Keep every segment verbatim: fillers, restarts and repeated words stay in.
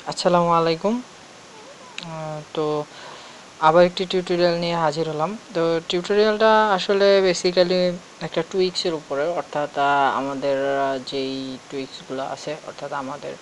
আসসালামু আলাইকুম। তো আবার একটি টিউটোরিয়াল নিয়ে হাজির হলাম। তো টিউটোরিয়ালটা আসলে বেসিক্যালি একটা টুইক্সের উপরে, অর্থাৎ আমাদের যেই টুইক্সগুলো আছে, অর্থাৎ আমাদের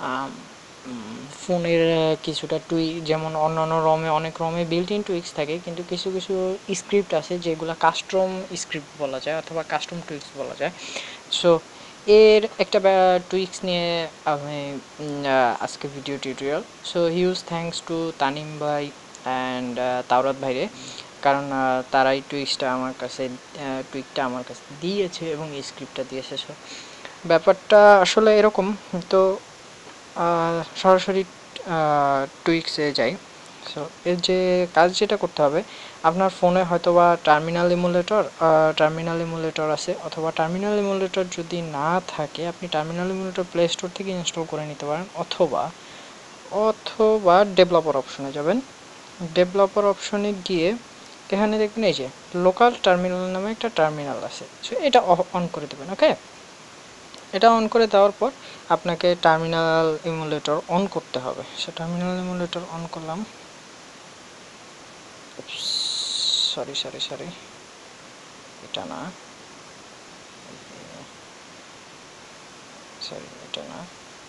ফোনের কিছুটা টুইক, যেমন অন্যান্য রমে অনেক রমে বিল্ট ইন টুইক্স থাকে, কিন্তু কিছু কিছু স্ক্রিপ্ট আছে যেগুলো কাস্টম স্ক্রিপ্ট বলা যায় অথবা কাস্টম টুইক্স বলা যায়। সো এর একটা টুইক্স নিয়ে আমি আজকে video tutorial. So huge thanks to Tanim ভাই অ্যান্ড তাওরাত ভাইরে, কারণ তারাই টুইক্সটা আমার কাছে টুইকটা আমার কাছে দিয়েছে এবং এই স্ক্রিপ্টটা দিয়েছে। সো ব্যাপারটা আসলে এরকম। তো সরাসরি টুইক্সে যাই। সো এর যে কাজ যেটা করতে হবে, আপনার ফোনে হয়তো বা টার্মিনাল ইমুলেটর টার্মিনাল ইমুলেটর আছে, অথবা টার্মিনাল ইমুলেটর যদি না থাকে আপনি টার্মিনাল ইমুলেটর প্লে স্টোর থেকে ইনস্টল করে নিতে পারেন, অথবা অথবা ডেভেলপার অপশনে যাবেন। ডেভেলপার অপশনে গিয়ে এখানে দেখবেন এই যে লোকাল টার্মিনাল নামে একটা টার্মিনাল আছে, সো এটা অন করে দেবেন। ওকে, এটা অন করে দেওয়ার পর আপনাকে টার্মিনাল ইমুলেটর অন করতে হবে। সো টার্মিনাল ইমুলেটর অন করলাম। সরি সরি সরি এটা না, সরি এটা না,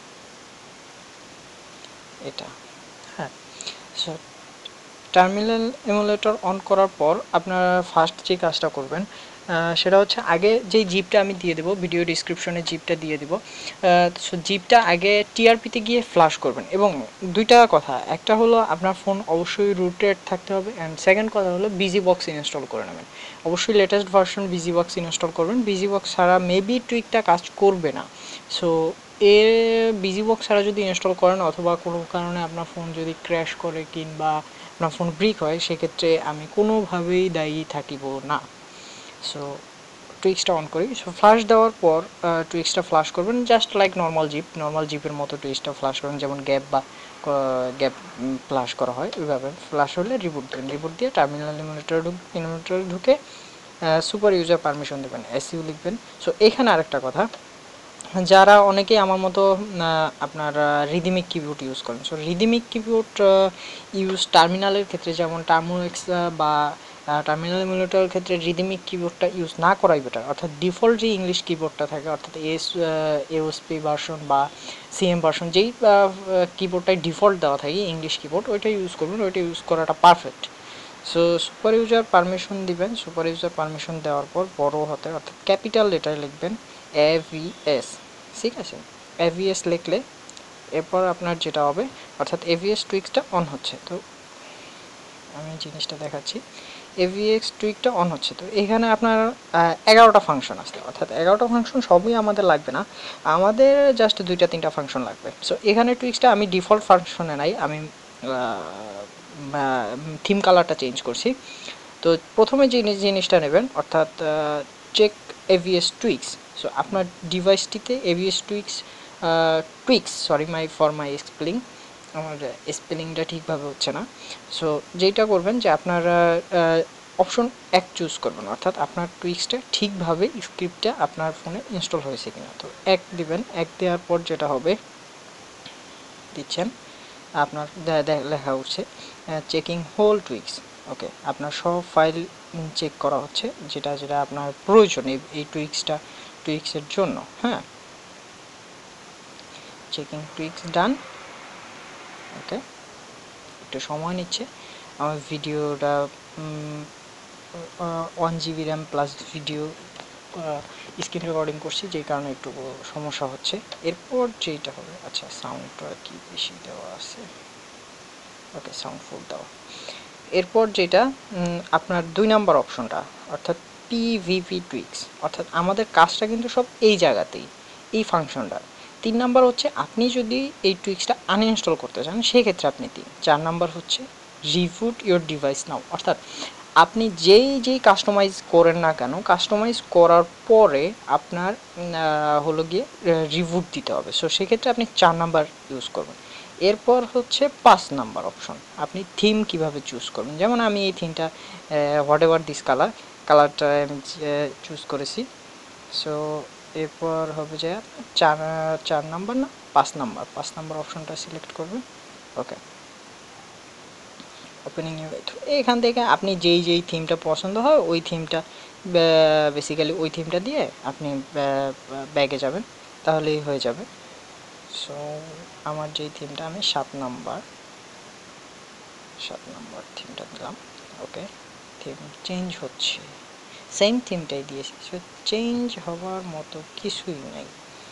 এটা। হ্যাঁ, সো টার্মিনাল এমুলেটর অন করার পর আপনারা ফার্স্ট যে কাজটা করবেন সেটা হচ্ছে, আগে যেই জিপটা আমি দিয়ে দেবো, ভিডিও ডিসক্রিপশনে জিপটা দিয়ে দেবো। সো জিপটা আগে টিআরপিতে গিয়ে ফ্লাশ করবেন। এবং দুইটা কথা, একটা হলো আপনার ফোন অবশ্যই রুটেড থাকতে হবে, অ্যান্ড সেকেন্ড কথা হলো বিজি বক্স ইনস্টল করে নেবেন। অবশ্যই latest version BusyBox install করবেন। বিজি বক্স ছাড়া মেবি টুইকটা কাজ করবে না। সো এ বিজি বক্স ছাড়া যদি ইনস্টল করেন, অথবা কোনো কারণে আপনার ফোন যদি ক্র্যাশ করে কিংবা আপনার ফোন ব্রিক হয়, সেক্ষেত্রে আমি কোনোভাবেই দায়ী থাকিব না। সো টুইক্সটা অন করি। সো ফ্লাশ দেওয়ার পর টুইক্সটা ফ্লাশ করবেন just like normal zip, normal জিপের মতো টুইক্সটা ফ্লাশ করবেন, যেমন গ্যাপ বা গ্যাপ ফ্লাশ করা হয় ওইভাবে ফ্লাশ হলে রিবুট দেবেন। রিবুট দিয়ে টার্মিনাল ইমুলেটর ঢুক ইমুলেটরে ঢুকে সুপার ইউজার পারমিশন দেবেন, এসইউ লিখবেন। সো এখানে আরেকটা কথা, যারা অনেকেই আমার মতো আপনার রিদিমিক কিবোর্ড ইউজ করেন, সো রিদিমিক কিবোর্ড ইউজ টার্মিনালের ক্ষেত্রে, যেমন টার্মোএক্স বা টার্মিনাল ইমুলেটরের ক্ষেত্রে রিদিমিক কিবোর্ডটা ইউজ না করাই বেটার। অর্থাৎ ডিফল্ট যে ইংলিশ কিবোর্ডটা থাকে, অর্থাৎ এস এওএসপি ভার্সন বা সিএম ভার্সন, যেই কিবোর্ডটাই ডিফল্ট দেওয়া থাকে ইংলিশ কিবোর্ড, ওইটা ইউজ করবেন, ওইটা ইউজ করাটা perfect. So super user permission দিবেন। সুপার ইউজার পারমিশন দেওয়ার পর বড় হাতে অর্থাৎ ক্যাপিটাল লেটার লিখবেন এভিএস, ঠিক আছে? এভিএস লিখলে এরপর আপনার যেটা হবে, অর্থাৎ এভিএস টুইক্সটা অন হচ্ছে। তো আমি জিনিসটা দেখাচ্ছি, এভিএস টুইকটা অন হচ্ছে। তো এখানে আপনার এগারোটা ফাংশন আসছে, অর্থাৎ এগারোটা ফাংশন সবই আমাদের লাগবে না, আমাদের জাস্ট দুইটা তিনটা ফাংশন লাগবে। সো এখানে টুইক্সটা আমি ডিফল্ট ফাংশনে নাই, আমি থিম কালারটা চেঞ্জ করছি। তো প্রথমে যে জিনিসটা নেবেন, অর্থাৎ চেক এভিএস টুইক্স। সো আপনার ডিভাইসটিতে AVS tweaks tweaks sorry my for my spelling, আমার স্পেলিংটা ঠিকভাবে হচ্ছে না। সো যেটা করবেন যে আপনারা অপশন এক চুজ করবেন, অর্থাৎ আপনার টুইক্সটা ঠিকভাবে স্ক্রিপ্টটা আপনার ফোনে ইনস্টল হয়েছে কিনা। তো এক দিবেন, এক দেওয়ার পর যেটা হবে, দিচ্ছেন, আপনার লেখা উঠছে চেকিং হোল টুইক্স। ওকে, আপনার সব ফাইল চেক করা হচ্ছে, যেটা যেটা আপনার প্রয়োজন এই টুইক্সটা টুইক্সের জন্য। হ্যাঁ, চেকিং টুইক্স ডান। ওকে, একটু সময় নিচ্ছে। আমার ভিডিওটা one GB RAM plus video screen recording করছি, যেই কারণে একটু সমস্যা হচ্ছে। এরপর যেটা হবে, আচ্ছা সাউন্ডটা কি বেশি দেওয়া আছে, ওকে সাউন্ড ফুল দাও। এরপর যেটা আপনার দুই নাম্বার অপশনটা, অর্থাৎ পিভিপি টুইক্স, অর্থাৎ আমাদের কাজটা কিন্তু সব এই জায়গাতেই, এই ফাংশনটা। তিন নাম্বার হচ্ছে আপনি যদি এই টুইক্সটা আনইনস্টল করতে চান, সেক্ষেত্রে আপনি তিন। চার নাম্বার হচ্ছে রিবুট ইওর ডিভাইস নাও, অর্থাৎ আপনি যেই যেই কাস্টমাইজ করেন না কেন, কাস্টমাইজ করার পরে আপনার হলো গিয়ে রিবুট দিতে হবে। সো সেক্ষেত্রে আপনি চার নাম্বার ইউজ করবেন। এরপর হচ্ছে পাঁচ নাম্বার অপশন, আপনি থিম কিভাবে চুজ করবেন। যেমন আমি এই থিমটা হোয়াট এভার দিস কালার কালারটা আমি চুজ করেছি। সো এরপর হবে যে চার চার নাম্বার না পাঁচ নাম্বার পাঁচ নাম্বার অপশনটা সিলেক্ট করবেন। ওকে, ওপেনিং এখান থেকে আপনি যেই যেই থিমটা পছন্দ হয় ওই থিমটা বেসিক্যালি ওই থিমটা দিয়ে আপনি ব্যাগে যাবেন, তাহলেই হয়ে যাবে। সো আমার যেই থিমটা আমি সাত নাম্বার সাত নাম্বার থিমটা দিলাম। ওকে, থিম চেঞ্জ হচ্ছে, সেম থিমটাই দিয়েছি, সো চেঞ্জ হওয়ার মতো কিছুই নাই।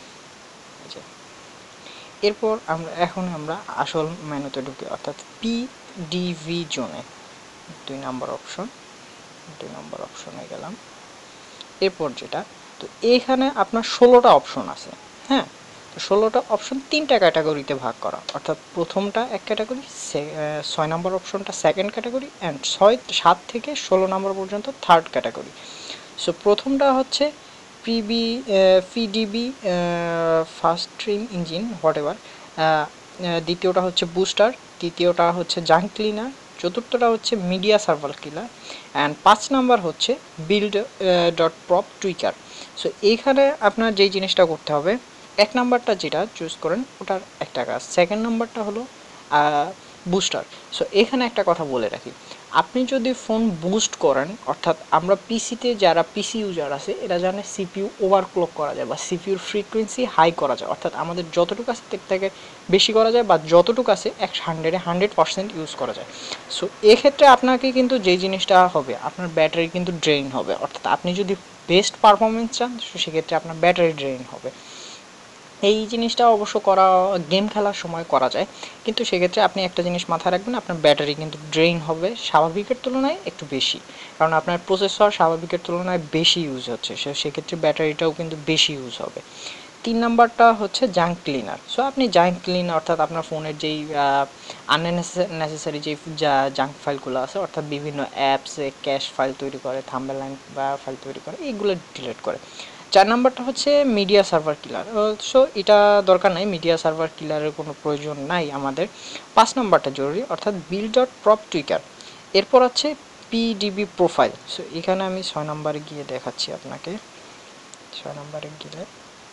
এরপর আমরা এখন আমরা আসল মেনুতে ঢুকি, অর্থাৎ পিডিভি জোনে দুই নাম্বার অপশন, দুই নম্বর অপশনে গেলাম। এরপর যেটা, তো এইখানে আপনার ষোলোটা অপশন আছে। হ্যাঁ, তো ষোলোটা অপশন তিনটা ক্যাটাগরিতে ভাগ করা, অর্থাৎ প্রথমটা এক ক্যাটাগরি, ছয় নম্বর অপশনটা সেকেন্ড ক্যাটাগরি, অ্যান্ড ছয় সাত থেকে ষোলো নম্বর পর্যন্ত থার্ড ক্যাটাগরি। সো প্রথমটা হচ্ছে PB PDB first trim engine whatever, দ্বিতীয়টা হচ্ছে বুস্টার, তৃতীয়টা হচ্ছে জাঙ্ক ক্লিনার, চতুর্থটা হচ্ছে মিডিয়া সার্ভার কিলার, অ্যান্ড পাঁচ নাম্বার হচ্ছে build dot prop tweaker. So এইখানে আপনার যেই জিনিসটা করতে হবে, এক নাম্বারটা যেটা চুজ করেন ওটার একটা কাজ, সেকেন্ড নাম্বারটা হলো বুস্টার। সো এখানে একটা কথা বলে রাখি, আপনি যদি ফোন বুস্ট করেন, অর্থাৎ আমরা পিসিতে যারা পিসি ইউজার আছে এরা জানে সিপিইউ ওভারক্লক করা যায় বা সিপিইউর ফ্রিকোয়েন্সি হাই করা যায়, অর্থাৎ আমাদের যতটুকু আছে তার থেকে বেশি করা যায় বা যতটুকু আছে এক হান্ড্রেডে হান্ড্রেড পার্সেন্ট ইউজ করা যায়। সো এক্ষেত্রে আপনাকে কিন্তু যেই জিনিসটা হবে, আপনার ব্যাটারি কিন্তু ড্রেইন হবে, অর্থাৎ আপনি যদি বেস্ট পারফরমেন্স চান সেক্ষেত্রে আপনার ব্যাটারি ড্রেইন হবে। এই জিনিসটা অবশ্য করা গেম খেলার সময় করা যায়, কিন্তু সেক্ষেত্রে আপনি একটা জিনিস মাথায় রাখবেন, আপনার ব্যাটারি কিন্তু ড্রেইন হবে স্বাভাবিকের তুলনায় একটু বেশি, কারণ আপনার প্রসেসর স্বাভাবিকের তুলনায় বেশি ইউজ হচ্ছে, সে সেক্ষেত্রে ব্যাটারিটাও কিন্তু বেশি ইউজ হবে। তিন নাম্বারটা হচ্ছে জাঙ্ক ক্লিনার। সো আপনি জাঙ্ক ক্লিন অর্থাৎ আপনার ফোনের যেই আননেসেসারি যেই জাঙ্ক ফাইলগুলো আছে, অর্থাৎ বিভিন্ন অ্যাপসে ক্যাশ ফাইল তৈরি করে, থাম্বনেল বা ফাইল তৈরি করে, এইগুলো ডিলিট করে। চার নাম্বারটা হচ্ছে মিডিয়া সার্ভার কিলার। সো এটা দরকার নাই, মিডিয়া সার্ভার কিলারের কোনো প্রয়োজন নাই আমাদের। পাঁচ নাম্বারটা জরুরি, অর্থাৎ বিল্ড ডট প্রপ টুইকার। এরপর আছে পিডিবি প্রোফাইল। সো এখানে আমি ছয় নাম্বারে গিয়ে দেখাচ্ছি আপনাকে। ছয় নাম্বারে গেলে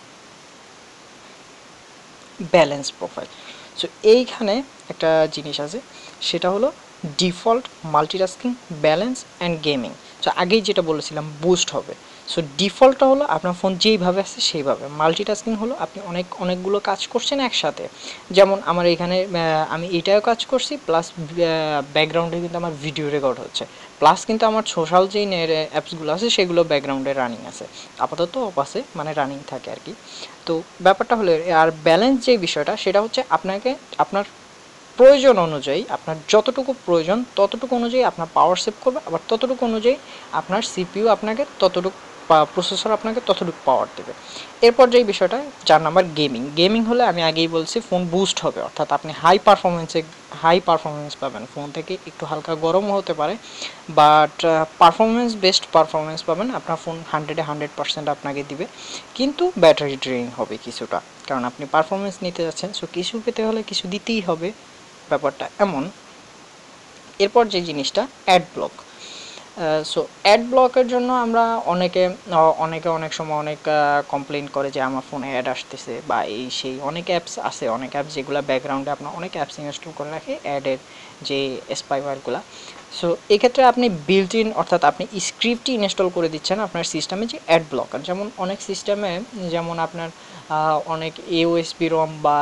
ব্যালেন্স প্রোফাইল। সো এইখানে একটা জিনিস আছে, সেটা হলো default multitasking balance and gaming. So আগেই যেটা বলেছিলাম বুস্ট হবে। সো ডিফল্টটা হলো আপনার ফোন যেইভাবে আছে সেইভাবে, মাল্টিটাস্কিং হলো আপনি অনেক অনেকগুলো কাজ করছেন একসাথে, যেমন আমার এখানে আমি এটাও কাজ করছি প্লাস ব্যাকগ্রাউন্ডে কিন্তু আমার ভিডিও রেকর্ড হচ্ছে, প্লাস কিন্তু আমার সোশ্যাল যেই অ্যাপসগুলো আছে সেগুলো ব্যাকগ্রাউন্ডে রানিং আছে, আপাতত অফ আছে মানে রানিং থাকে আর কি। তো ব্যাপারটা হলো, আর ব্যালেন্স যে বিষয়টা সেটা হচ্ছে আপনাকে আপনার প্রয়োজন অনুযায়ী, আপনার যতটুকু প্রয়োজন ততটুকু অনুযায়ী আপনার পাওয়ার সেভ করবে, আবার ততটুকু অনুযায়ী আপনার সিপিইউ আপনাকে ততটুকু বা প্রসেসর আপনাকে ততটুকু পাওয়ার দেবে। এরপর যেই বিষয়টা চার নাম্বার গেমিং। গেমিং হলে আমি আগেই বলছি ফোন বুস্ট হবে, অর্থাৎ আপনি হাই পারফরমেন্সে হাই পারফরমেন্স পাবেন, ফোন থেকে একটু হালকা গরমও হতে পারে বাট পারফরমেন্স বেস্ট পারফরমেন্স পাবেন, আপনার ফোন হান্ড্রেডে হান্ড্রেড পার্সেন্ট আপনাকে দিবে, কিন্তু ব্যাটারি ড্রেইন হবে কিছুটা, কারণ আপনি পারফরমেন্স নিতে যাচ্ছেন, সো কিছু পেতে হলে কিছু দিতেই হবে, ব্যাপারটা এমন। এরপর যে জিনিসটা অ্যাড ব্লক। সো অ্যাড ব্লকের জন্য আমরা অনেকে অনেকে অনেক সময় অনেক কমপ্লেন করে যে আমার ফোনে অ্যাড আসতেছে বা এই সেই, অনেক অ্যাপস আছে, অনেক অ্যাপস যেগুলো ব্যাকগ্রাউন্ডে আপনার অনেক অ্যাপস ইনস্টল করে রাখে অ্যাডের যে স্পাইওয়্যারগুলো। সো এক্ষেত্রে আপনি বিল্ট ইন অর্থাৎ আপনি স্ক্রিপ্টই ইনস্টল করে দিচ্ছেন আপনার সিস্টেমে যে অ্যাড ব্লকার, যেমন অনেক সিস্টেমে যেমন আপনার অনেক এওএসপি রম বা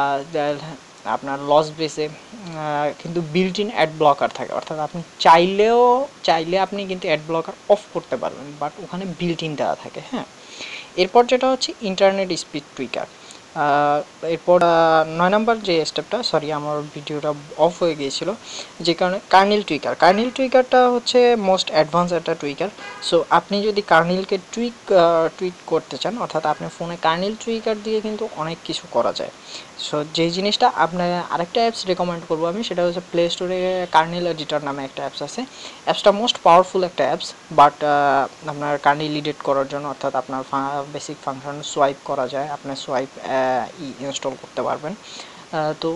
আপনার লস বেসে কিন্তু বিল্ট ইন অ্যাড ব্লকার থাকে, অর্থাৎ আপনি চাইলেও চাইলে আপনি কিন্তু অ্যাড ব্লকার অফ করতে পারবেন, বাট ওখানে বিল্ট ইন দেওয়া থাকে। হ্যাঁ, এরপর যেটা হচ্ছে ইন্টারনেট স্পিড টুইকার। এরপর নয় নম্বর যে স্টেপটা, সরি আমার ভিডিওটা অফ হয়ে গিয়েছিল যে কারণে, কার্নেল টুইকার। কার্নেল টুইকারটা হচ্ছে মোস্ট অ্যাডভান্স একটা টুইকার। সো আপনি যদি কার্নেলকে টুইক টুইক করতে চান, অর্থাৎ আপনার ফোনে কার্নেল টুইকার দিয়ে কিন্তু অনেক কিছু করা যায়। সো যেই জিনিসটা আপনার আরেকটা অ্যাপস রেকমেন্ড করবো আমি, সেটা হচ্ছে প্লে স্টোরে কার্নেল এডিটর নামে একটা অ্যাপস আছে। অ্যাপসটা মোস্ট পাওয়ারফুল একটা অ্যাপস, বাট আপনার কার্নেল এডিট করার জন্য, অর্থাৎ আপনার বেসিক ফাংশন সোয়াইপ করা যায়, আপনার সোয়াইপ ই ইনস্টল করতে পারবেন। তো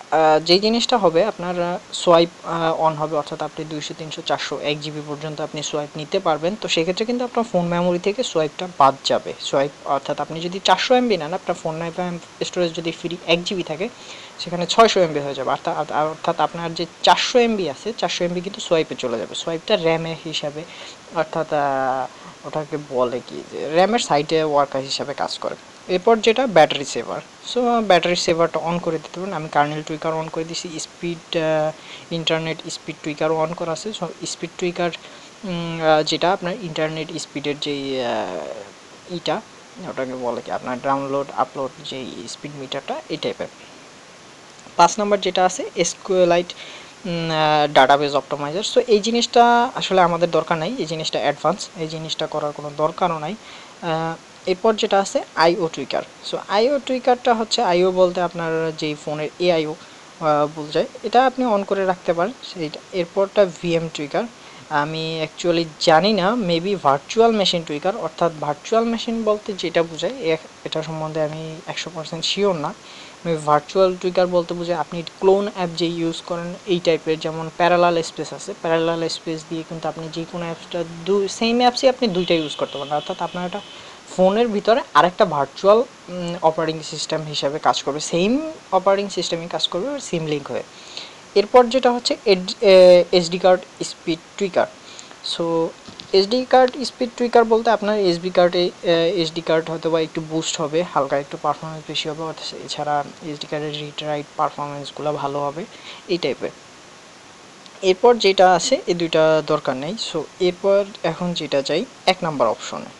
যে জিনিসটা হবে আপনার সোয়াইপ অন হবে, অর্থাৎ আপনি দুইশো তিনশো চারশো এক জিবি পর্যন্ত আপনি সোয়াইপ নিতে পারবেন। তো সেক্ষেত্রে কিন্তু আপনার ফোন মেমোরি থেকে সোয়াইপটা বাদ যাবে। সোয়াইপ অর্থাৎ আপনি যদি চারশো এমবি নেন, আপনার ফোন স্টোরেজ যদি ফ্রি এক জিবি থাকে, সেখানে ছয়শো এমবি হয়ে যাবে। অর্থাৎ অর্থাৎ আপনার যে চারশো এমবি আছে, চারশো এমবি কিন্তু সোয়াইপে চলে যাবে। সোয়াইপটা র্যামের হিসাবে, অর্থাৎ ওটাকে বলে কি যে র্যামের সাইডে ওয়ার্কার হিসাবে কাজ করে। এরপর যেটা ব্যাটারি সেভার। সো ব্যাটারি সেভারটা অন করে দিতে পারেন। আমি কার্নেল টুইকার অন করে দিছি, স্পিড ইন্টারনেট স্পিড টুইকারও অন করা আছে। সো স্পিড টুইকার যেটা আপনার ইন্টারনেট স্পিডের যেই ইটা, ওটাকে বলে কি আপনার ডাউনলোড আপলোড যেই স্পিড মিটারটা, এই টাইপের। পাঁচ নাম্বার যেটা আছে এসকিউএলাইট ডাটাবেস অপটিমাইজার। সো এই জিনিসটা আসলে আমাদের দরকার নাই, এই জিনিসটা অ্যাডভান্স, এই জিনিসটা করার কোনো দরকারও নাই। এরপর যেটা আছে আইও টুইকার। সো আইও টুইকারটা হচ্ছে, আইও বলতে আপনার যেই ফোনের এআইও বোঝায়, এটা আপনি অন করে রাখতে পারেন সেইটা। এরপরটা ভিএম টুইকার, আমি অ্যাকচুয়ালি জানি না, মেবি ভার্চুয়াল মেশিন টুইকার, অর্থাৎ ভার্চুয়াল মেশিন বলতে যেটা বোঝায় এটা সম্বন্ধে আমি একশো পার্সেন্ট শিওর না। ভার্চুয়াল টুইকার বলতে বোঝায় আপনি ক্লোন অ্যাপ যে ইউজ করেন এই টাইপের, যেমন প্যারালাল স্পেস আছে, প্যারালাল স্পেস দিয়ে কিন্তু আপনি যে কোনো অ্যাপসটা দু সেম অ্যাপসই আপনি দুইটা ইউজ করতে পারেন, অর্থাৎ আপনার একটা ফোনের ভিতরে আরেকটা ভার্চুয়াল অপারেটিং সিস্টেম হিসাবে কাজ করবে, সেম অপারেটিং সিস্টেমই কাজ করবে, সেম লিঙ্ক হয়ে। এরপর যেটা হচ্ছে SD card speed tweaker. So SD card speed tweaker বলতে আপনার এসডি কার্ডে এসডি কার্ড হয়তো বা একটু বুস্ট হবে, হালকা একটু পারফরমেন্স বেশি হবে, এছাড়া এসডি কার্ডের রিড রাইট পারফরমেন্সগুলো ভালো হবে, এই টাইপের। এরপর যেটা আছে এই দুইটা দরকার নেই। সো এরপর এখন যেটা চাই এক নাম্বার অপশনে,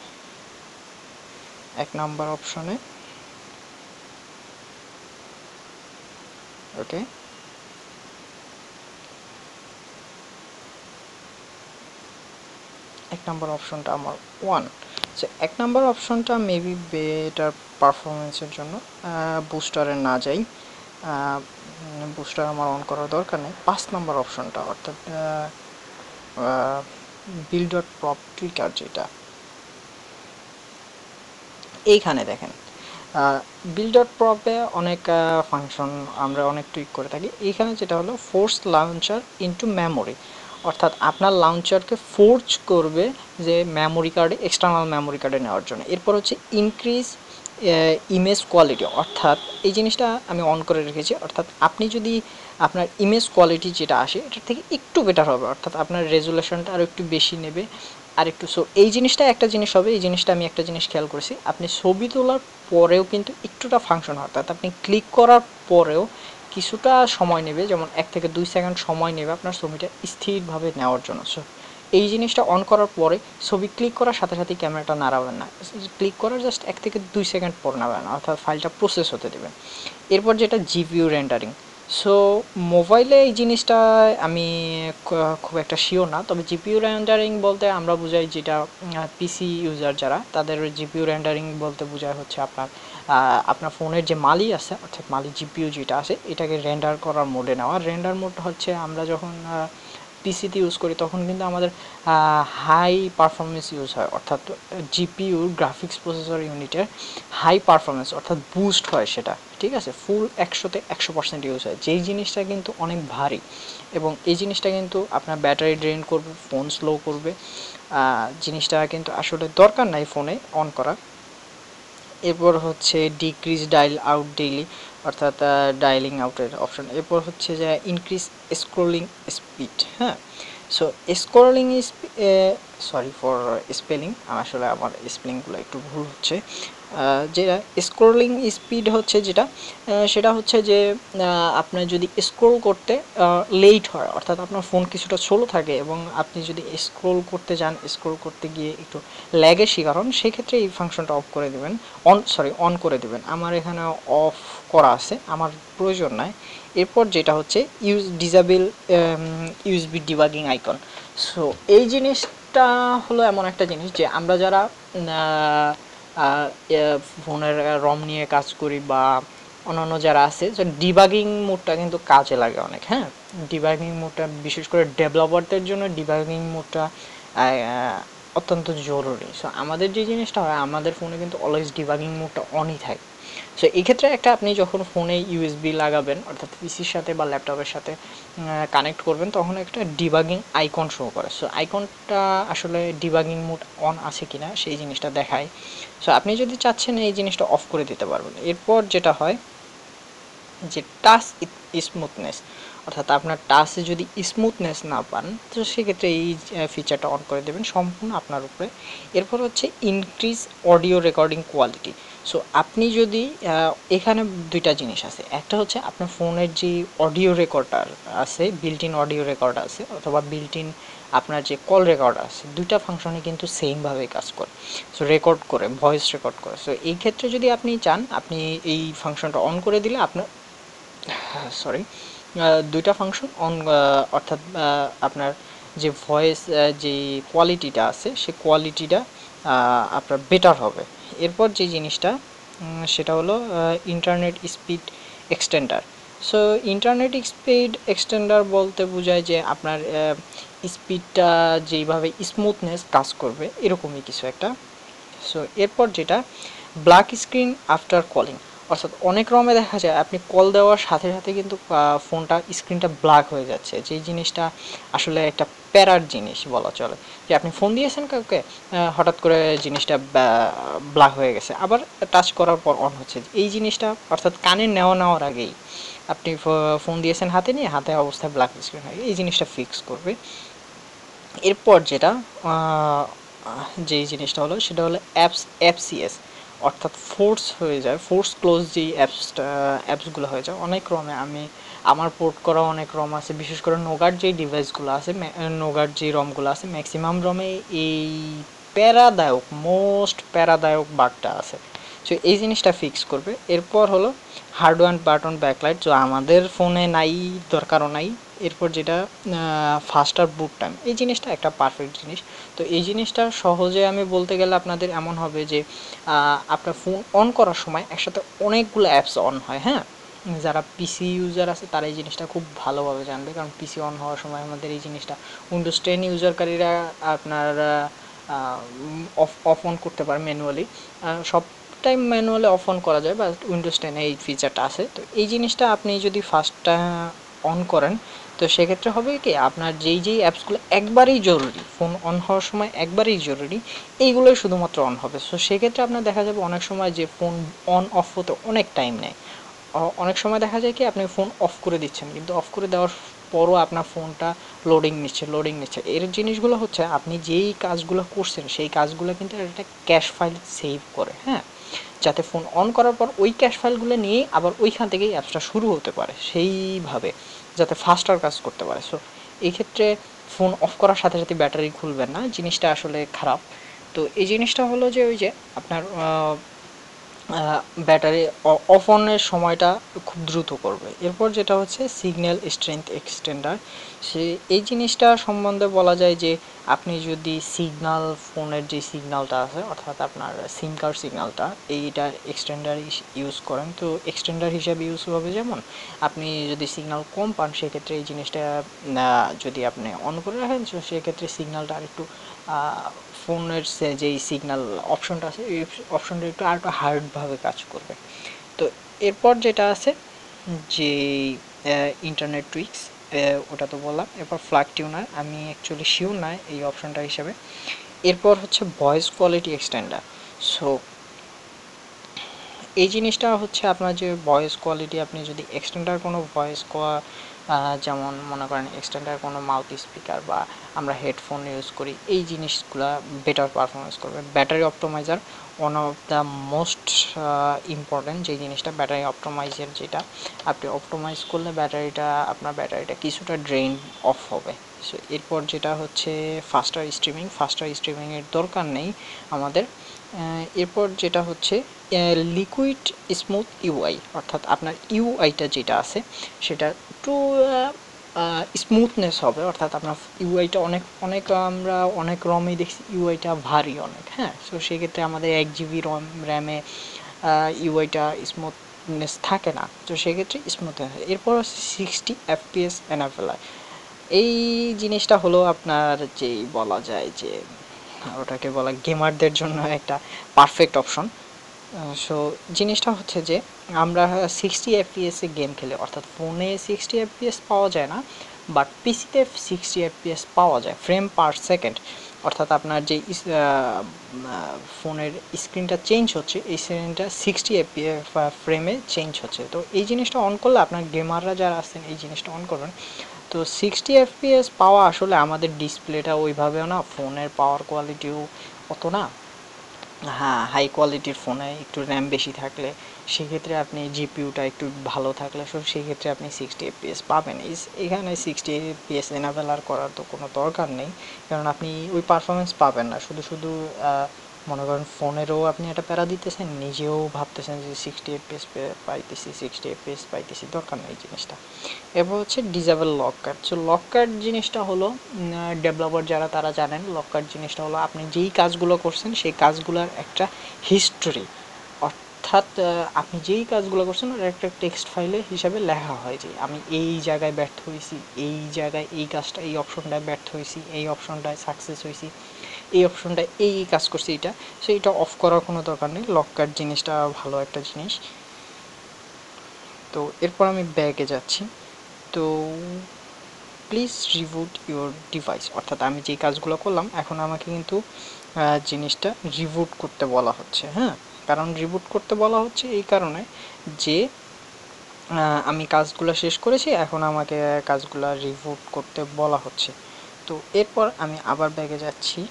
এক নাম্বার অপশনে ওকে এক নাম্বার অপশনটা আমার ওয়ান। সো এক নাম্বার অপশনটা মেবি বেটার পারফরমেন্সের জন্য, বুস্টারে না যাই, বুস্টার আমার অন করার দরকার নেই। পাঁচ নাম্বার অপশনটা অর্থাৎ বিল ডট প্রপ টুইকার, যেটা এইখানে দেখেন বিল ডট প্রপে অনেক ফাংশন আমরা অনেক টুইক করে থাকি। এইখানে যেটা হলো ফোর্স লঞ্চার ইনটু মেমোরি, অর্থাৎ আপনার লঞ্চারকে ফোর্স করবে যে মেমোরি কার্ডে, এক্সটার্নাল মেমোরি কার্ডে নেওয়ার জন্য। এরপর হচ্ছে ইনক্রিজ ইমেজ কোয়ালিটি, অর্থাৎ এই জিনিসটা আমি অন করে রেখেছি, অর্থাৎ আপনি যদি আপনার ইমেজ কোয়ালিটি যেটা আসে এটার থেকে একটু বেটার হবে, অর্থাৎ আপনার রেজুলেশনটা আরও একটু বেশি নেবে আর একটু। সো এই জিনিসটা একটা জিনিস হবে, এই জিনিসটা আমি একটা জিনিস খেয়াল করেছি, আপনি ছবি তোলার পরেও কিন্তু একটুটা ফাংশন হয়, অর্থাৎ আপনি ক্লিক করার পরেও কিছুটা সময় নেবে, যেমন এক থেকে দুই সেকেন্ড সময় নেবে আপনার ছবিটা স্থিরভাবে নেওয়ার জন্য। সো এই জিনিসটা অন করার পরে ছবি ক্লিক করার সাথে সাথেই ক্যামেরাটা নাড়াবেন না, ক্লিক করার জাস্ট এক থেকে দুই সেকেন্ড পর নাড়াবেন, অর্থাৎ ফাইলটা প্রসেস হতে দেবেন। এরপর যেটা জিপিইউ রেন্ডারিং। সো মোবাইলে এই জিনিসটা আমি খুব একটা শিওর না, তবে জিপিইউ রেন্ডারিং বলতে আমরা বুঝাই যেটা পিসি ইউজার যারা, তাদের জিপিইউ রেন্ডারিং বলতে বোঝায় হচ্ছে আপনার আপনার ফোনের যে মালি আছে, অর্থাৎ মালি জিপিইউ যেটা আছে এটাকে রেন্ডার করার মোডে নেওয়া। রেন্ডার মোড হচ্ছে আমরা যখন পিসিতে ইউজ করি তখন কিন্তু আমাদের হাই পারফরমেন্স ইউজ হয়, অর্থাৎ জিপিইউ গ্রাফিক্স প্রসেসর ইউনিটের হাই পারফরমেন্স অর্থাৎ বুস্ট হয় সেটা, ঠিক আছে, ফুল একশোতে একশো পার্সেন্ট ইউজ হয়, যেই জিনিসটা কিন্তু অনেক ভারী, এবং এই জিনিসটা কিন্তু আপনার ব্যাটারি ড্রেন করবে, ফোন স্লো করবে, জিনিসটা কিন্তু আসলে দরকার নাই ফোনে অন করা। এরপর হচ্ছে ডিক্রিজ ডায়াল আউট ডেইলি, অর্থাৎ ডায়ালিং আউটের অপশন। এরপর হচ্ছে যে ইনক্রিজ স্ক্রোলিং স্পিড। হ্যাঁ, so scrolling sorry for spelling, আসলে আমার স্পেলিংগুলো একটু ভুল হচ্ছে। যেটা স্ক্রোলিং স্পিড হচ্ছে যেটা সেটা হচ্ছে যে আপনার যদি স্ক্রোল করতে লেট হয়, অর্থাৎ আপনার ফোন কিছুটা স্লো থাকে এবং আপনি যদি স্ক্রোল করতে যান, স্ক্রোল করতে গিয়ে একটু ল্যাগের শিকার হন, সেক্ষেত্রে এই ফাংশনটা অফ করে দেবেন, অন সরি অন করে দেবেন। আমার এখানে অফ করা আছে, আমার প্রয়োজন নাই। এরপর যেটা হচ্ছে use disable USB debugging icon. So এই জিনিসটা হলো এমন একটা জিনিস যে আমরা যারা ফোনের রম নিয়ে কাজ করি বা অন্যান্য যারা আছে, যে ডিবাগিং মোডটা কিন্তু কাজে লাগে অনেক। হ্যাঁ, ডিবাগিং মোডটা বিশেষ করে ডেভেলপারদের জন্য ডিবাগিং মোডটা অত্যন্ত জরুরি। সো আমাদের যে জিনিসটা হয়, আমাদের ফোনে কিন্তু অলওয়েজ ডিবাগিং মোডটা অনই থাকে। সো এই ক্ষেত্রে একটা আপনি যখন ফোনে ইউএসবি লাগাবেন অর্থাৎ পিসির সাথে বা ল্যাপটপের সাথে কানেক্ট করবেন তখন একটা ডিবাগিং আইকন শো করে। সো আইকনটা আসলে ডিবাগিং মোড অন আছে কিনা সেই জিনিসটা দেখায়। সো আপনি যদি চাচ্ছেন এই জিনিসটা অফ করে দিতে পারবেন। এরপর যেটা হয় যে টাচ স্মুথনেস, অর্থাৎ আপনার টাচে যদি স্মুথনেস না পান তো সেক্ষেত্রে এই ফিচারটা অন করে দেবেন, সম্পূর্ণ আপনার উপরে। এরপর হচ্ছে increase audio recording quality. So আপনি যদি এখানে দুইটা জিনিস আছে, একটা হচ্ছে আপনার ফোনের যে অডিও রেকর্ডার আছে, বিল্ট ইন অডিও রেকর্ড আছে অথবা বিল্ট ইন আপনার যে কল রেকর্ড আছে, দুইটা ফাংশনে কিন্তু সেমভাবে কাজ করে। সো রেকর্ড করে, ভয়েস রেকর্ড করে। সো এই ক্ষেত্রে যদি আপনি চান আপনি এই ফাংশনটা অন করে দিলে আপনার সরি দুইটা ফাংশন অন, অর্থাৎ আপনার যে ভয়েস যে কোয়ালিটিটা আছে সে কোয়ালিটিটা আপনার বেটার হবে। এরপর যে জিনিসটা সেটা হলো internet speed extender. So internet speed extender বলতে বোঝায় যে আপনার স্পিডটা যেইভাবে স্মুথনেস কাজ করবে এরকমই কিছু একটা। সো এরপর যেটা ব্ল্যাক স্ক্রিন আফটার কলিং, অর্থাৎ অনেক রমে দেখা যায় আপনি কল দেওয়ার সাথে সাথে কিন্তু ফোনটা স্ক্রিনটা ব্ল্যাক হয়ে যাচ্ছে, যেই জিনিসটা আসলে একটা প্যারার জিনিস বলা চলে। যে আপনি ফোন দিয়েছেন কাউকে, হঠাৎ করে জিনিসটা ব্ল্যাক হয়ে গেছে, আবার টাচ করার পর অন হচ্ছে, এই জিনিসটা অর্থাৎ কানে নেওয়া নেওয়ার আগেই আপনি ফোন দিয়েছেন হাতে নিয়ে, হাতে অবস্থায় ব্ল্যাক স্ক্রিন হয়, এই জিনিসটা ফিক্স করবে। এরপর যেটা যেই জিনিসটা হলো সেটা হলো অ্যাপস এফসিএস, অর্থাৎ ফোর্স হয়ে যায়, ফোর্স ক্লোজ যেই অ্যাপসটা অ্যাপসগুলো হয়ে যায় অনেক রমে। আমি আমার পোর্ট করা অনেক রম আছে, বিশেষ করে নোগার যেই ডিভাইসগুলো আছে, নোগার যে রমগুলো আছে ম্যাক্সিমাম রমে এই প্যারাদায়ক, মোস্ট প্যারাদায়ক বাগটা আছে। সো এই জিনিসটা ফিক্স করবে। এরপর হলো হার্ডওয়্যার বাটন ব্যাকলাইট, যা আমাদের ফোনে নাই, দরকারও নাই। এরপর যেটা ফাস্টার বুট টাইম, এই জিনিসটা একটা পারফেক্ট জিনিস। তো এই জিনিসটা সহজে আমি বলতে গেলে আপনাদের এমন হবে যে আপনার ফোন অন করার সময় একসাথে অনেকগুলো অ্যাপস অন হয়। হ্যাঁ, যারা পিসি ইউজার আছে তারা এই জিনিসটা খুব ভালোভাবে জানবে, কারণ পিসি অন হওয়ার সময় আমাদের এই জিনিসটা উইন্ডোজ টেন ইউজারকারীরা আপনার অফ অফ অন করতে পারে ম্যানুয়ালি, সব টাইম ম্যানুয়ালি অফ অন করা যায়, বা উইন্ডোজ টেনে এই ফিচারটা আছে। তো এই জিনিসটা আপনি যদি ফার্স্টটা অন করেন তো সেক্ষেত্রে হবে কি আপনার যেই যেই অ্যাপসগুলো একবারেই জরুরি, ফোন অন হওয়ার সময় একবারেই জরুরি, এইগুলোই শুধুমাত্র অন হবে। সো সেক্ষেত্রে আপনার দেখা যাবে অনেক সময় যে ফোন অন অফ হতে অনেক টাইম নেয়। অনেক সময় দেখা যায় কি আপনি ফোন অফ করে দিচ্ছেন, কিন্তু অফ করে দেওয়ার পরও আপনার ফোনটা লোডিং নিচ্ছে লোডিং নিচ্ছে এর জিনিসগুলো হচ্ছে আপনি যেই কাজগুলো করছেন সেই কাজগুলো কিন্তু একটা ক্যাশ ফাইল সেভ করে। হ্যাঁ, যাতে ফোন অন করার পর ওই ক্যাশ ফাইলগুলো নিয়ে আবার ওইখান থেকেই অ্যাপসটা শুরু হতে পারে, সেইভাবে যাতে ফাস্টার কাজ করতে পারে। সো এই ক্ষেত্রে ফোন অফ করার সাথে সাথে ব্যাটারি খুলবেন না, জিনিসটা আসলে খারাপ। তো এই জিনিসটা হলো যে ওই যে আপনার ব্যাটারি অফ অনের সময়টা খুব দ্রুত করবে। এরপর যেটা হচ্ছে সিগন্যাল স্ট্রেংথ এক্সটেন্ডার, সে এই জিনিসটা সম্বন্ধে বলা যায় যে আপনি যদি সিগন্যাল, ফোনের যে সিগন্যালটা আছে অর্থাৎ আপনার সিম কার্ড সিগন্যালটা, এইটা এক্সটেন্ডার ইউজ করেন তো এক্সটেন্ডার হিসাবে ইউজ হবে। যেমন আপনি যদি সিগন্যাল কম পান সেক্ষেত্রে এই জিনিসটা যদি আপনি অন করে রাখেন তো সেক্ষেত্রে সিগন্যালটা আরেকটু ফোনের যেই সিগন্যাল অপশনটা আছে এই অপশনটা একটু আর একটু হার্ডভাবে কাজ করবে। তো এরপর যেটা আছে যে ইন্টারনেট টুইক্স, ওটা তো বললাম। এরপর ফ্ল্যাগ টিউনার, আমি অ্যাকচুয়ালি শিওর না এই অপশনটা হিসাবে। এরপর হচ্ছে ভয়েস কোয়ালিটি এক্সটেন্ডার। সো এই জিনিসটা হচ্ছে আপনার যে ভয়েস কোয়ালিটি, আপনি যদি এক্সটেন্ডার কোনো ভয়েস কোয়া যেমন মনে করেন এক্সটেন্ডার কোনো মাউথ স্পিকার বা আমরা হেডফোন ইউজ করি, এই জিনিসগুলো বেটার পারফরমেন্স করবে। Battery optimizer one of the most important যেই জিনিসটা, ব্যাটারি অপটোমাইজার, যেটা আপনি অপটোমাইজ করলে ব্যাটারিটা আপনার ব্যাটারিটা কিছুটা ড্রেন অফ হবে। সো এরপর যেটা হচ্ছে ফাস্টার স্ট্রিমিং, ফাস্টার স্ট্রিমিংয়ের দরকার নেই আমাদের। এরপর যেটা হচ্ছে লিকুইড স্মুথ ইউআই, অর্থাৎ আপনার ইউআইটা যেটা আছে সেটা একটু স্মুথনেস হবে, অর্থাৎ আপনার ইউআইটা অনেক অনেক আমরা অনেক রমেই দেখছি ইউআইটা ভারী অনেক। হ্যাঁ, সো সেক্ষেত্রে আমাদের এক জিবি রম র্যামে ইউআইটা স্মুথনেস থাকে না, তো সেক্ষেত্রে স্মুথ হয়। এরপর সিক্সটি এফপিএস এনাবেলার, এই জিনিসটা হলো আপনার যেই বলা যায় যে ওটাকে বলা গেমারদের জন্য একটা পারফেক্ট অপশন। সো জিনিসটা হচ্ছে যে আমরা সিক্সটি এফপিএসে গেম খেলে, অর্থাৎ ফোনে সিক্সটি এফপিএস পাওয়া যায় না, বাট পিসিতে সিক্সটি এফপিএস পাওয়া যায় ফ্রেম পার সেকেন্ড। অর্থাৎ আপনার যে ফোনের স্ক্রিনটা চেঞ্জ হচ্ছে, এই স্ক্রিনটা সিক্সটি এফপিএস ফ্রেমে চেঞ্জ হচ্ছে। তো এই জিনিসটা অন করলে আপনার গেমাররা যারা আছেন এই জিনিসটা অন করবেন। তো সিক্সটি এফপিএস পাওয়া আসলে আমাদের ডিসপ্লেটা ওইভাবেও না, ফোনের পাওয়ার কোয়ালিটিও অত না। হ্যাঁ, হাই কোয়ালিটির ফোনে একটু র্যাম বেশি থাকলে সেক্ষেত্রে আপনি জিপিউটা একটু ভালো থাকলে সব সেক্ষেত্রে আপনি সিক্সটি এফপিএস পাবেন। এখানে সিক্সটি এফপিএস এনাবেল আর করার তো কোনো দরকার নেই, কারণ আপনি ওই পারফরমেন্স পাবেন না। শুধু শুধু মনে করেন ফোনেরও আপনি একটা প্যারা দিতেছেন, নিজেও ভাবতেছেন যে সিক্সটি এফপিএস পাইতেছি সিক্সটি এফপিএস পাইতেছি, দরকার নেই জিনিসটা। এরপর হচ্ছে disable lock cut. So lock cut জিনিসটা হলো, ডেভেলপার যারা তারা জানেন, লক কাট জিনিসটা হলো আপনি যেই কাজগুলো করছেন সেই কাজগুলোর একটা হিস্টোরি, অর্থাৎ আপনি যেই কাজগুলো করছেন ওর একটা টেক্সট ফাইলে হিসাবে লেখা হয় যে আমি এই জায়গায় ব্যর্থ হয়েছি, এই জায়গায় এই কাজটা, এই অপশনটায় ব্যর্থ হয়েছি, এই অপশনটায় সাকসেস হয়েছি, এই অপশনটায় এই কাজ করছি, এটা সো এটা অফ করার কোনো দরকার নেই। লক কাট জিনিসটা ভালো একটা জিনিস। তো এরপর আমি ব্যাগে যাচ্ছি। তো প্লিজ রিবুট ইউর ডিভাইস, অর্থাৎ আমি যে কাজগুলো করলাম এখন আমাকে কিন্তু জিনিসটা রিবুট করতে বলা হচ্ছে। হ্যাঁ, কারণ রিবুট করতে বলা হচ্ছে এই কারণে যে আমি কাজগুলো শেষ করেছি, এখন আমাকে কাজগুলো রিবুট করতে বলা হচ্ছে। তো এরপর আমি আবার ব্যাগে যাচ্ছি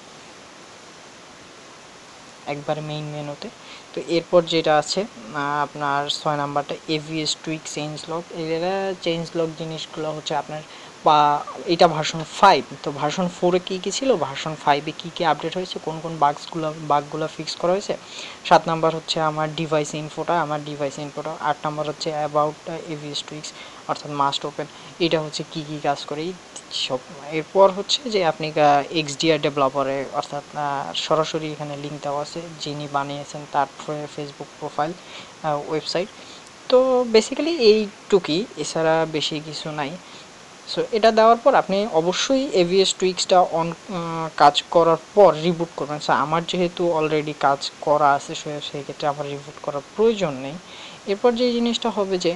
একবার মেইন মেনুতে। তো এরপর যেটা আছে আপনার ছয় নাম্বারটা এভিএস টুইক চেঞ্জ লগ। এরা চেঞ্জ লগ জিনিসগুলো হচ্ছে আপনার, বা এটা ভার্সন ফাইভ, তো ভার্সন ফোরে কী কী ছিল, ভার্সন ফাইভে কী কী আপডেট হয়েছে, কোন কোন বাগসগুলো বাগগুলো ফিক্স করা হয়েছে। সাত নাম্বার হচ্ছে আমার ডিভাইস ইনফোটা, আমার ডিভাইস ইনফোটা। আট নাম্বার হচ্ছে অ্যাবাউট এভিএস টুইক্স, অর্থাৎ মাস্ট ওপেন, এটা হচ্ছে কী কী কাজ করে এই সব। এরপর হচ্ছে যে আপনি এক্সডিআর ডেভেলপারে, অর্থাৎ সরাসরি এখানে লিঙ্ক দেওয়া আছে যিনি বানিয়েছেন তার ফেসবুক প্রোফাইল, ওয়েবসাইট। তো বেসিক্যালি এইটুকুই, এছাড়া বেশি কিছু নাই। সো এটা দেওয়ার পর আপনি অবশ্যই এভিএস টুইক্সটা অন কাজ করার পর রিবুট করবেন। সো আমার যেহেতু অলরেডি কাজ করা আছে সেই ক্ষেত্রে আমার রিবুট করার প্রয়োজন নেই। এরপর যে জিনিসটা হবে যে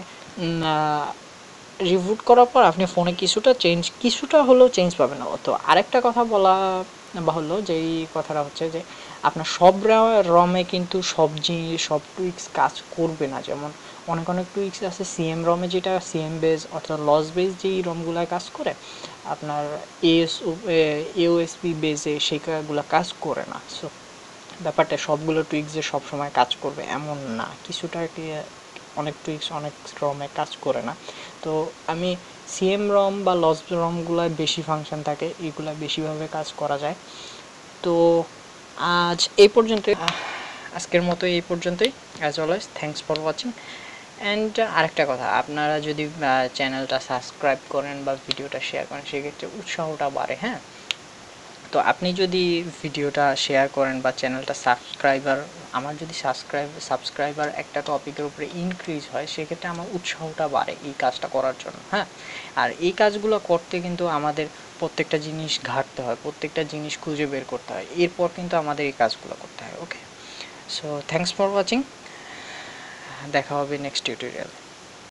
রিবুট করার পর আপনি ফোনে কিছুটা চেঞ্জ, কিছুটা হলেও চেঞ্জ পাবেন না। তো আরেকটা কথা বলা বাহুল্য, যেই কথাটা হচ্ছে যে আপনার সব রমে কিন্তু সব জিনিস সব টুইক্স কাজ করবে না। যেমন অনেক অনেক টুইক্স আছে সিএম রমে, যেটা সিএম বেস অর্থাৎ লস বেস যেই রমগুলো কাজ করে, আপনার এস এওএসপি বেসে সেগুলো কাজ করে না। সো ব্যাপারটা সবগুলো টুইক্স যে সবসময় কাজ করবে এমন না, কিছুটা অনেক টুইক্স অনেক রমে কাজ করে না। তো আমি সিএম রম বা লস রমগুলোয় বেশি ফাংশন থাকে, এইগুলো বেশিভাবে কাজ করা যায়। তো আজ এই পর্যন্ত, আজকের মতো এই পর্যন্তই। As always thanks for watching. And আরেকটা কথা, আপনারা যদি চ্যানেলটা সাবস্ক্রাইব করেন বা ভিডিওটা শেয়ার করেন সেক্ষেত্রে উৎসাহটা বাড়ে। হ্যাঁ, তো আপনি যদি ভিডিওটা শেয়ার করেন বা চ্যানেলটা সাবস্ক্রাইবার, আমার যদি সাবস্ক্রাইব সাবস্ক্রাইবার একটা টপিকের উপরে ইনক্রিজ হয় সেক্ষেত্রে আমার উৎসাহটা বাড়ে এই কাজটা করার জন্য। হ্যাঁ, আর এই কাজগুলো করতে কিন্তু আমাদের প্রত্যেকটা জিনিস ঘাটতে হয়, প্রত্যেকটা জিনিস খুঁজে বের করতে হয়, এরপর কিন্তু আমাদের এই কাজগুলো করতে হয়। Okay, so thanks for watching, দেখা হবে নেক্সট টিউটোরিয়াল।